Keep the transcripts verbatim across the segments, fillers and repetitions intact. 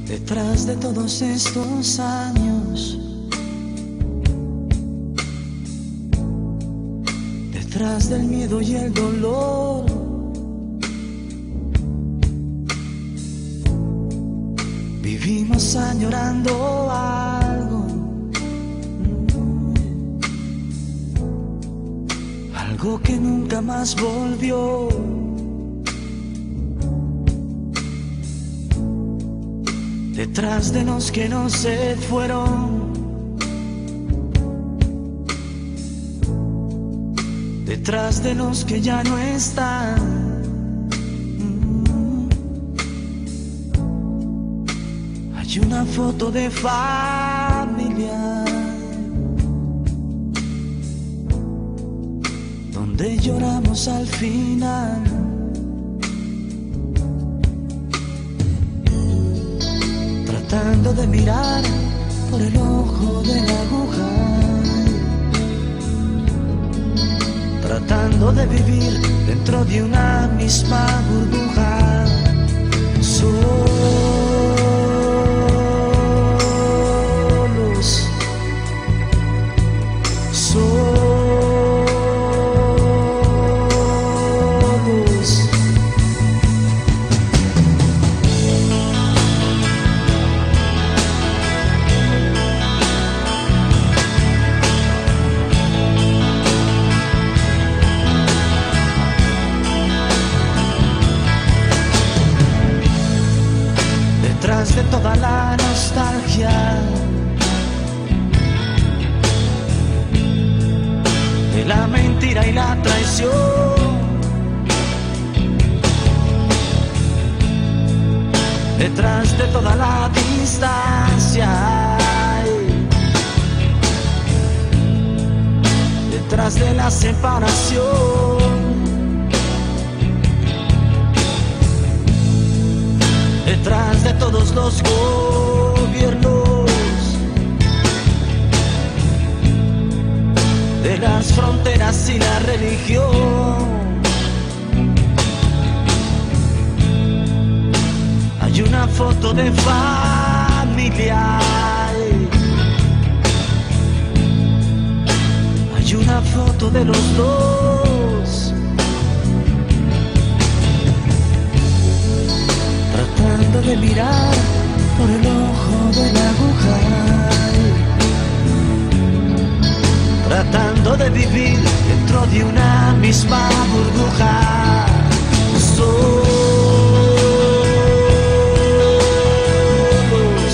Detrás de todos estos años, detrás del miedo y el dolor, vivimos añorando algo, algo que nunca más volvió. Detrás de los que no se fueron, detrás de los que ya no están, hay una foto de familia donde lloramos al final. Tratando de mirar por el ojo de la aguja, tratando de vivir dentro de una misma burbuja. Solos, solos. Detrás de toda la nostalgia, de la mentira y la traición, detrás de toda la distancia, detrás de la separación, detrás de todos los gobiernos, de las fronteras y la religión, hay una foto de familia, hay una foto de los dos, tratando de mirar por el ojo de la aguja, tratando de vivir dentro de una misma burbuja. Solos,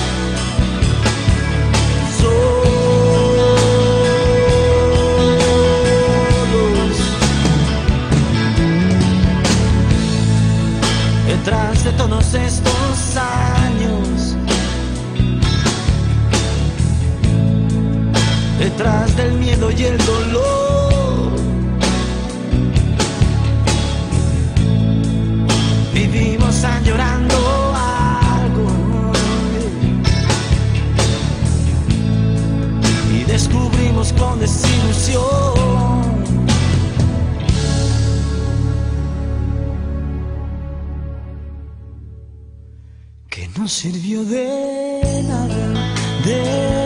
solos, detrás de todos estos años, detrás del miedo y el dolor, vivimos añorando algo y descubrimos con desilusión que no sirvió de nada, de